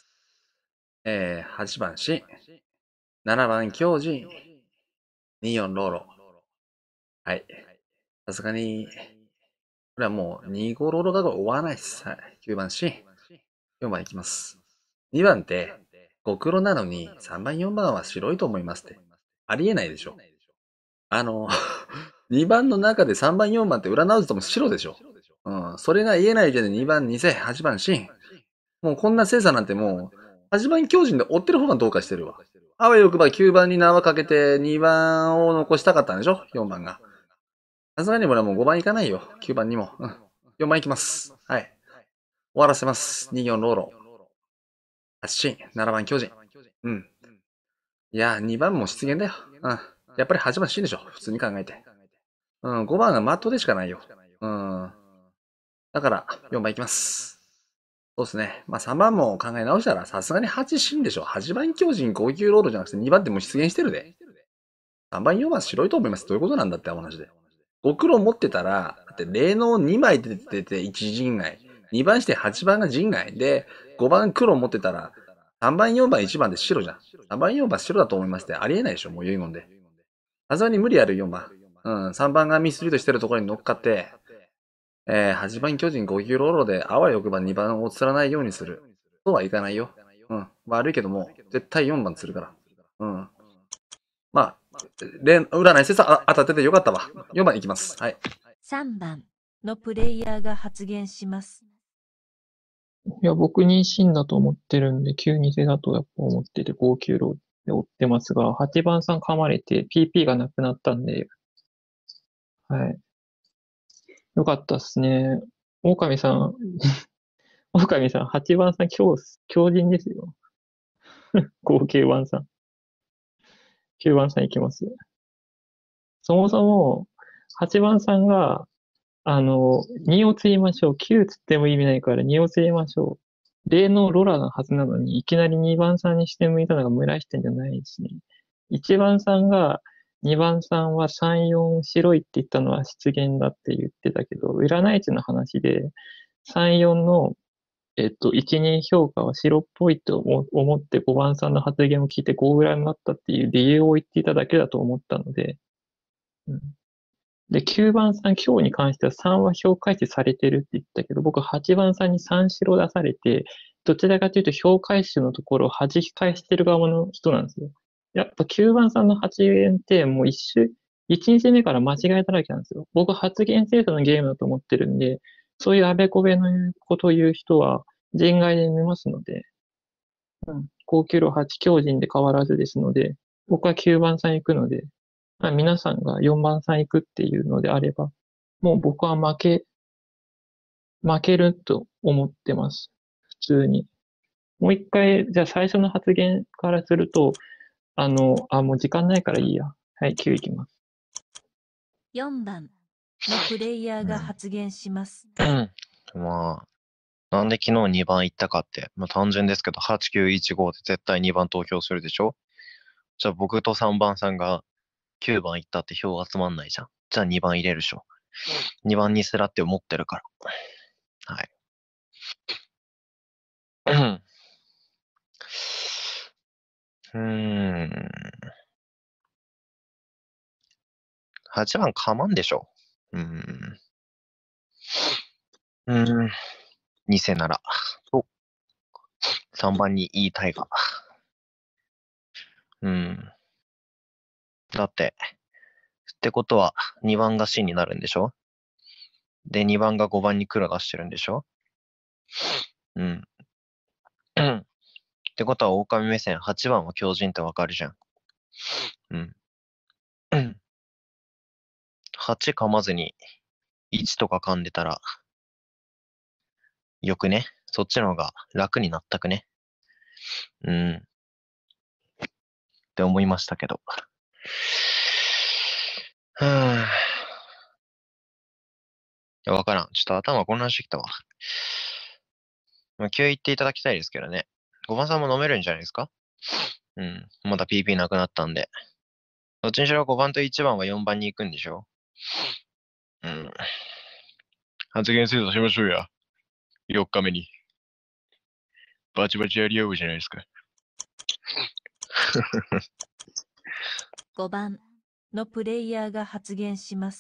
えー、はちばんシン。ななばん狂人。によんローロ。はい。さすがに、これはもうにごローロが終わらないです。はい。きゅうばんシン。よんばんいきます。にばんって、ご黒なのにさんばんよんばんは白いと思いますって。ありえないでしょ。あの、にばんの中でさんばんよんばんって占うとも白でしょ。うん。それが言えないでにばんに世、はちばんシン。もうこんな精査なんてもう、はちばん狂人で追ってる方がどうかしてるわ。あわよくばきゅうばんに縄かけてにばんを残したかったんでしょ ?よん 番が。さすがに俺はもうごばんいかないよ。きゅうばんにも。うん。よんばんいきます。はい。終わらせます。によんローロ。はちシン。ななばん狂人。うん。いや、にばんも失言だよ。うん。やっぱりはちばんシンでしょ。普通に考えて。うん。ごばんがマットでしかないよ。うん。だから、よんばんいきます。そうですね。まあさんばんも考え直したら、さすがにはちシンでしょ。はちばん狂人ご級ロードじゃなくてにばんってもう出現してるで。さんばんよんばん白いと思います。どういうことなんだって話で。ご黒持ってたら、だって霊能にまい出てていち陣外。にばんしてはちばんが陣外。で、ごばん黒持ってたら、さんばんよんばんいちばんで白じゃん。さんばんよんばん白だと思いますってありえないでしょ。もう遺言で。さすがに無理あるよんばん。うん。さんばんがミスリードしてるところに乗っかって、えー、はちばん巨人ご級ローロであわよくばにばんを釣らないようにする。そうはいかないよ。うん。悪いけども、絶対よんばん釣るから。うん。まあ、占い説当たっててよかったわ。よんばんいきます。はい。 さんばんのプレイヤーが発言します。 いや、僕に真だと思ってるんで、きゅう偽だとやっぱ思ってて、ごきゅうロで追ってますが、はちばんさん噛まれて、ピーピー がなくなったんで、はい。よかったっすね。狼さん、狼さん、はちばんさん、強、強人ですよ。ごきゅうばんさん。きゅうばんさんいきます。そもそも、はちばんさんが、あの、にを釣りましょう。きゅう釣っても意味ないからにを釣りましょう。例のロラのはずなのに、いきなりにばんさんにして向いたのが村井視点じゃないですね。いちばんさんが、にばんさんはさん、よん白いって言ったのは失言だって言ってたけど、占い師の話で、さん、よんの、えっと、いち、に評価は白っぽいと思思ってごばんさんの発言を聞いてご裏になったっていう理由を言っていただけだと思ったので、うん、で、きゅうばんさん、今日に関してはさんは評開始されてるって言ったけど、僕はちばんさんにさん白出されて、どちらかというと評開始のところを弾き返してる側の人なんですよ。やっぱきゅうばんさんの発言ってもう一周、一日目から間違いだらけなんですよ。僕発言精査のゲームだと思ってるんで、そういうあべこべの言うことを言う人は人外で見ますので、うん、ごきゅうろはち強人で変わらずですので、僕はきゅうばんさん行くので、まあ、皆さんがよんばんさん行くっていうのであれば、もう僕は負け、負けると思ってます。普通に。もう一回、じゃあ最初の発言からすると、あの、あ、もう時間ないからいいや。はい、きゅういきます。 よんばんのプレイヤーが発言します。 うん。まあ、なんで昨日にばん行ったかって、まあ単純ですけど、はちきゅういちごで絶対にばん投票するでしょ。じゃあ僕とさんばんさんがきゅうばん行ったって票集まんないじゃん。じゃあにばん入れるでしょ。にばんにすらって思ってるから。はい。うーん。はちばんかまんでしょ。うーん。うーん。偽なら。と、さんばんに言いたいが。うん。だって、ってことはにばんが真になるんでしょ。で、にばんがごばんに黒出してるんでしょ。うん。ってことは狼目線はちばんは強人ってわかるじゃん。うん。はち噛まずにいちとか噛んでたら、よくね。そっちの方が楽になったくね。うん。って思いましたけど。はぁ。わからん。ちょっと頭混乱してきたわ。まあ、きゅう言っていただきたいですけどね。ごばんさんも飲めるんじゃないですか。うん。まだ ピーピー なくなったんで。どっちにしろごばんといちばんはよんばんに行くんでしょ。うん。発言精査しましょうや。よっかめに。バチバチやり合うじゃないですか。 ごばんのプレイヤーが発言します。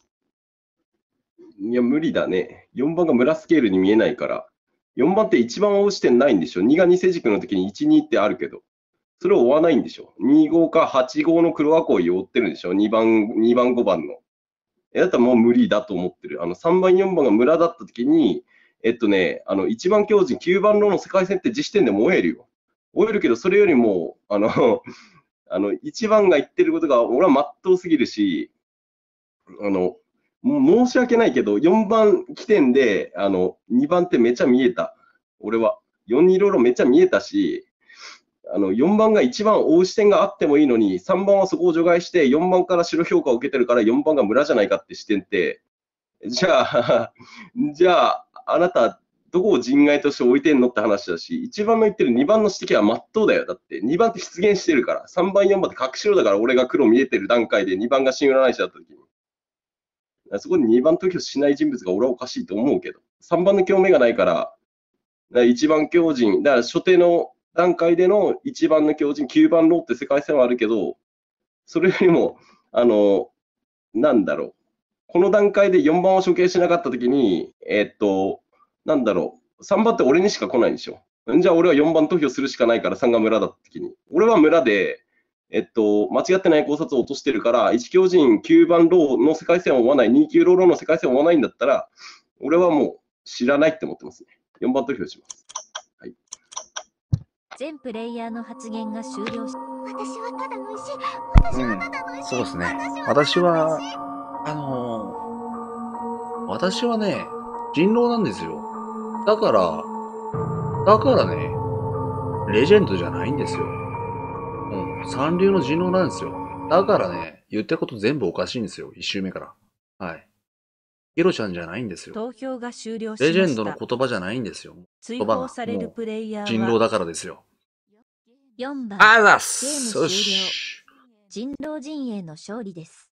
いや、無理だね。よんばんが村スケールに見えないから。よんばんって一番追う視点ないんでしょ。にが偽軸の時にいち、にってあるけど。それを追わないんでしょ。に、ごかはち、ごの黒箱を追ってるんでしょ。にばん、にばん、ごばんの。え、だったらもう無理だと思ってる。あの、さんばん、よんばんが村だった時に、えっとね、あの、いちばん強人、きゅうばんローの世界戦って実視点で燃えるよ。燃えるけど、それよりも、あの、あの、いちばんが言ってることが、俺はまっとうすぎるし、あの、申し訳ないけど、よんばん起点で、あの、にばんってめっちゃ見えた。俺は。よんにローロめっちゃ見えたし、あの、よんばんが一番追う視点があってもいいのに、さんばんはそこを除外して、よんばんから白評価を受けてるから、よんばんが村じゃないかって視点って、じゃあ、じゃあ、あなた、どこを人外として置いてんのって話だし、いちばんの言ってるにばんの指摘は真っ当だよ。だって、にばんって出現してるから、さんばん、よんばんって隠しろだから、俺が黒見えてる段階でにばんが新占い師だった時に。そこににばん投票しない人物が俺はおかしいと思うけど、さんばんの興味がないから、だからいちばん強人、だから初手の段階でのいちばんの強人、きゅうばんローって世界線はあるけど、それよりも、あの、なんだろう、この段階でよんばんを処刑しなかったときに、えーっと、なんだろう、さんばんって俺にしか来ないんでしょ。じゃあ俺はよんばん投票するしかないからさんが村だったときに。俺は村で、 えっと、間違ってない考察を落としてるから、いち強人きゅうばんローの世界線を追わない、に級ローローの世界線を追わないんだったら、俺はもう知らないって思ってますね。よんばん投票します。はい。 全プレイヤーの発言が終了し、 私はただの石。私はただの石。 そうですね。私は、あのー、私はね、人狼なんですよ。だから、だからね、レジェンドじゃないんですよ。うん。三流の人狼なんですよ。だからね、言ってること全部おかしいんですよ。一周目から。はい。ヒロちゃんじゃないんですよ。 投票が終了しました。 レジェンドの言葉じゃないんですよ。 追放されるプレイヤーは人狼だからですよ。 よんばん。 あざっゲーす。 ム終了。 よし。 人狼陣営の勝利です。